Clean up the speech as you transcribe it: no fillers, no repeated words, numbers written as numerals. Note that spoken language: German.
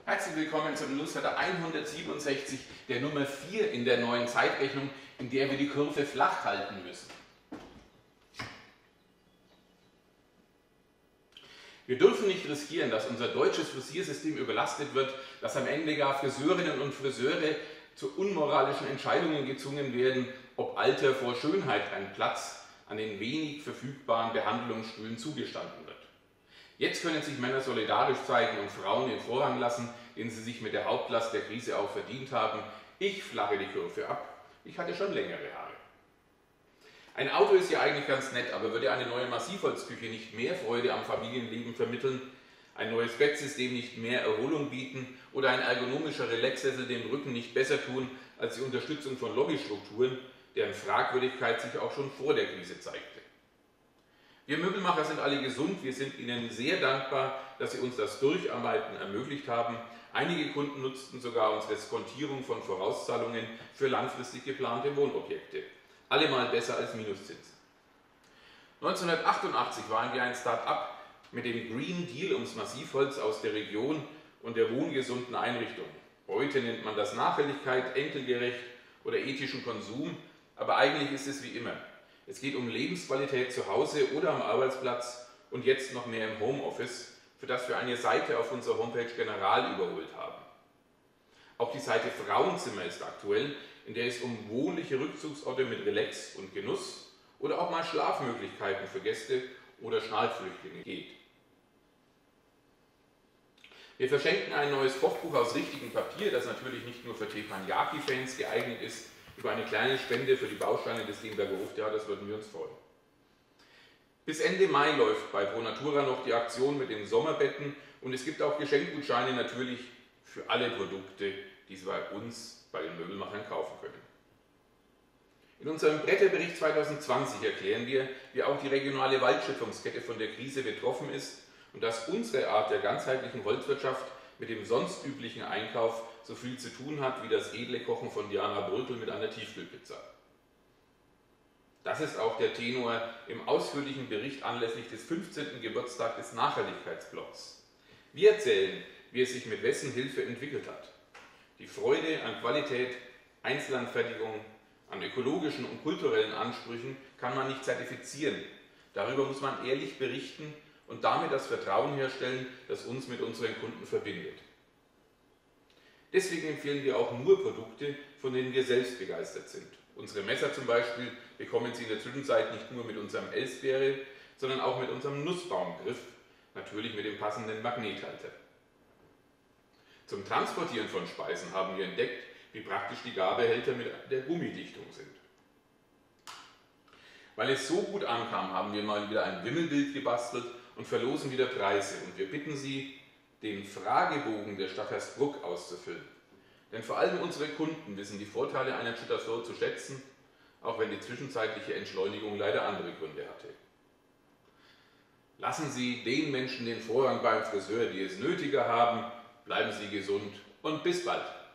Herzlich willkommen zum Newsletter 167, der Nummer 4 in der neuen Zeitrechnung, in der wir die Kurve flach halten müssen. Wir dürfen nicht riskieren, dass unser deutsches Frisiersystem überlastet wird, dass am Ende gar Friseurinnen und Friseure zu unmoralischen Entscheidungen gezwungen werden, ob Alter vor Schönheit ein Platz an den wenig verfügbaren Behandlungsstühlen zugestanden wird. Jetzt können sich Männer solidarisch zeigen und Frauen den Vorrang lassen, den sie sich mit der Hauptlast der Krise auch verdient haben. Ich flache die Kurve ab. Ich hatte schon längere Haare. Ein Auto ist ja eigentlich ganz nett, aber würde eine neue Massivholzküche nicht mehr Freude am Familienleben vermitteln, ein neues Bettsystem nicht mehr Erholung bieten oder ein ergonomischer Relaxsessel dem Rücken nicht besser tun als die Unterstützung von Lobbystrukturen, deren Fragwürdigkeit sich auch schon vor der Krise zeigte. Wir Möbelmacher sind alle gesund, wir sind Ihnen sehr dankbar, dass Sie uns das Durcharbeiten ermöglicht haben. Einige Kunden nutzten sogar unsere Skontierung von Vorauszahlungen für langfristig geplante Wohnobjekte. Allemal besser als Minuszinsen. 1988 waren wir ein Start-up mit dem Green Deal ums Massivholz aus der Region und der wohngesunden Einrichtung. Heute nennt man das Nachhaltigkeit, enkelgerecht oder ethischen Konsum, aber eigentlich ist es wie immer. Es geht um Lebensqualität zu Hause oder am Arbeitsplatz und jetzt noch mehr im Homeoffice, für das wir eine Seite auf unserer Homepage General überholt haben. Auch die Seite Frauenzimmer ist aktuell, in der es um wohnliche Rückzugsorte mit Relax und Genuss oder auch mal Schlafmöglichkeiten für Gäste oder Schnallflüchtlinge geht. Wir verschenken ein neues Kochbuch aus richtigem Papier, das natürlich nicht nur für Teppanyaki-Fans geeignet ist. Über eine kleine Spende für die Bausteine des Lemberger Hoftheaters würden wir uns freuen. Bis Ende Mai läuft bei Pro Natura noch die Aktion mit den Sommerbetten und es gibt auch Geschenkgutscheine natürlich für alle Produkte, die Sie bei uns, bei den Möbelmachern, kaufen können. In unserem Bretterbericht 2020 erklären wir, wie auch die regionale Waldschöpfungskette von der Krise betroffen ist und dass unsere Art der ganzheitlichen Holzwirtschaft mit dem sonst üblichen Einkauf so viel zu tun hat wie das edle Kochen von Diana Brötel mit einer Tiefkühlpizza. Das ist auch der Tenor im ausführlichen Bericht anlässlich des 15. Geburtstags des Nachhaltigkeitsblocks. Wir erzählen, wie es sich mit wessen Hilfe entwickelt hat. Die Freude an Qualität, Einzelanfertigung, an ökologischen und kulturellen Ansprüchen kann man nicht zertifizieren. Darüber muss man ehrlich berichten und damit das Vertrauen herstellen, das uns mit unseren Kunden verbindet. Deswegen empfehlen wir auch nur Produkte, von denen wir selbst begeistert sind. Unsere Messer zum Beispiel bekommen Sie in der Zwischenzeit nicht nur mit unserem Elsbeere, sondern auch mit unserem Nussbaumgriff, natürlich mit dem passenden Magnethalter. Zum Transportieren von Speisen haben wir entdeckt, wie praktisch die Gabelbehälter mit der Gummidichtung sind. Weil es so gut ankam, haben wir mal wieder ein Wimmelbild gebastelt und verlosen wieder Preise. Und wir bitten Sie, den Fragebogen der Stadt Hersbruck auszufüllen. Denn vor allem unsere Kunden wissen die Vorteile einer Chittasol zu schätzen, auch wenn die zwischenzeitliche Entschleunigung leider andere Gründe hatte. Lassen Sie den Menschen den Vorrang beim Friseur, die es nötiger haben, bleiben Sie gesund und bis bald.